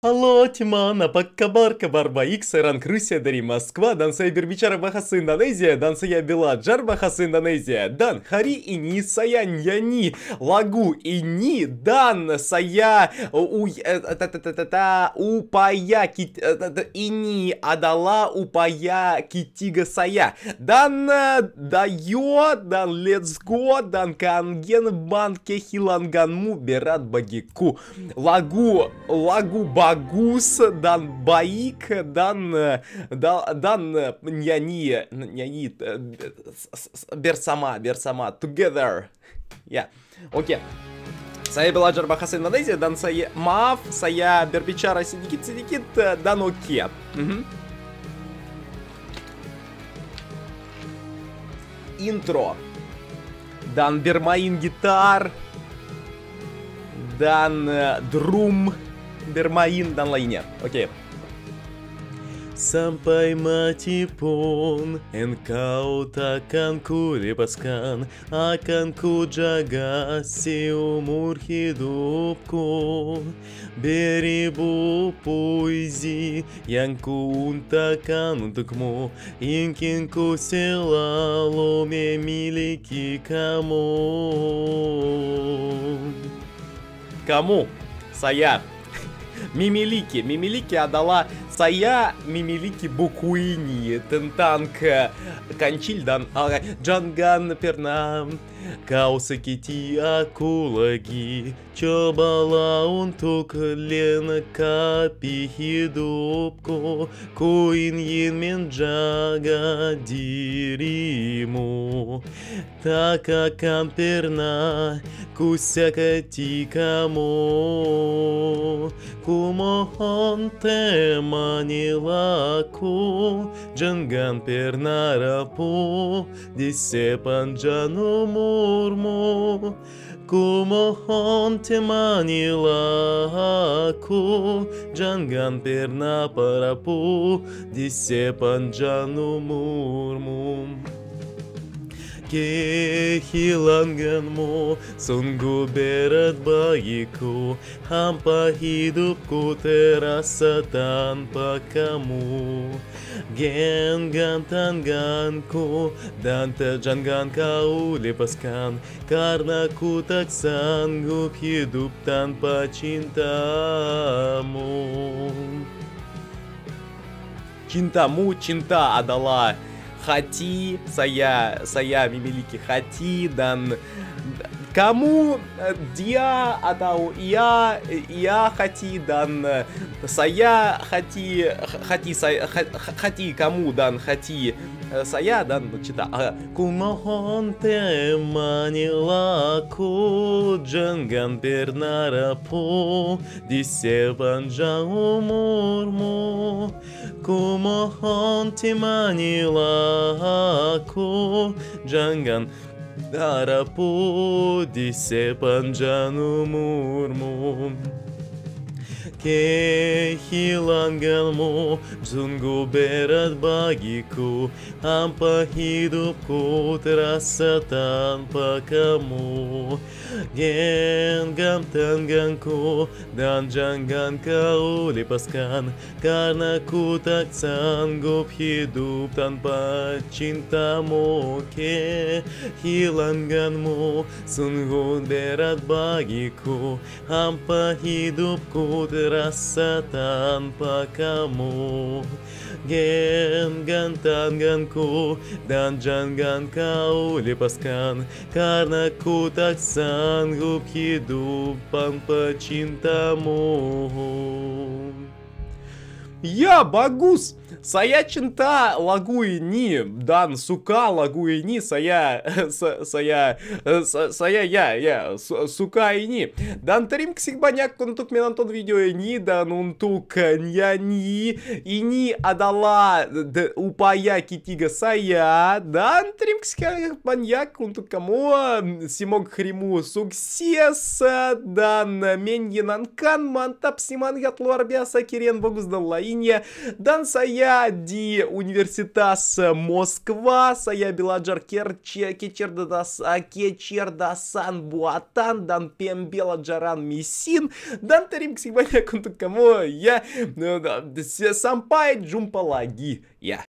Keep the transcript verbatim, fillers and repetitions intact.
Алло, Тимана, Паккабарка, Барба, Икс, Иран, Крысия, Дари, Москва, Дан Сайбер, Бичара, Бахасы, Индонезия, Дан Сая, Бела, Джар, Бахасы, Индонезия, Дан Хари, и Ни, Сая, Няни, Лагу, и Ни, Дан Сая, У, та-та-та-та-та, Упая, Кит, и Ни, Адала, Упая, Китига, Сая, Дан Дайо, Дан Let's Go, Дан Канген, Бан, Кехиланганму, Берат, Багику, Лагу, Лагу, Багус, Дан Баик, Дан, да, Дан Няни, Няни, Берсама, Берсама, Together. Я, окей. Сая Беладжар Бахаса Индонезия, Дан Сая Маав, Сая Бербичара Сидикит, Сидикит, Дан Оке. Интро. Дан Бермаин Гитар. Дан Друм. Бермаин, Дан Лайнер. Окей. Sampai mati pun engkau takkan ku lepaskan, akan ku jaga seumur hidupku. Beribu puisi yang ku untakan untukmu, ingin ku selalu memiliki kamu. Kamu, saya. Мимилики. Мимилики отдала Сая Мимилики Букуини. Тентанк Кончильдан Джанган Пернам. Kau sakiti aku lagi, cobalah untuk lengkapi hidupku. Ku ingin menjaga dirimu, tak akan pernah ku sakiti kamu. Ku mohon temanilah aku, jangan pernah rapuh di sepanjang umurmu. Ku mohon temanilah aku, jangan pernah rapuh di sepanjang umurmu. Kehilanganmu sungguh berat bagiku, hampa hidupku terasa tanpa kamu. Genggam tanganku dan jangan kau lepaskan, karena ku tak sanggup hidup tanpa cintamu. Cintamu, cinta adalah Хати, Сая, Сая Мимилики Хати, Дан Кому Диа Адау Я, Я Хати, Дан Сая Хати, Хати, Сая, Хати, Кому, Дан Хати, Сая, Дан Чита. Ku mohon temanilah aku, jangan pernah rapuh di sepanjang umurmu. Ku mohon temanilah aku, jangan rapuh di sepanjang umurmu. Kehilanganmu sungguh berat bagiku, hampa hidupku terasa tanpa kamu. Genggam tanganku dan jangan kau lepaskan, karena ku tak sanggup hidup tanpa cintamu. Kehilanganmu sungguh berat bagiku, hampa hidupku terasa tanpa kamu. Genggam tanganku dan jangan kau lepaskan, karena ku tak sanggup hidup tanpa cintamu. Я Багус! Сая Чинта Лагуи Ни, Дан Сука Лагуи Ни, Сая, Сая, Сая Я, Я, Сука и Ни. Дан Тарим Ксикбаняк, Кунтук Менантон Видео и Ни, Дан Унтук Ньяни, и Ни Адала, Упая Китига Сая, Дан Тарим Ксикбаняк, Кунтук Камоа, Симог Хриму Суксес, Дан Меньянанкан, Мантап Симан Гатлуарбиаса Кирен Богуздан Лаини. Украине, дан сая ди университас Москва, сая Беладжар Керче, Кечердас, Кечердасан Буатан, дан Пем Беладжаран Мисин, дан Тарим Ксигбаня Кунтукамо, я Сампай Джумпалаги, я.